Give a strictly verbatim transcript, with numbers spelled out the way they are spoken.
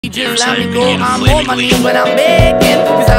Just let me go, I'm on my knees when I'm begging.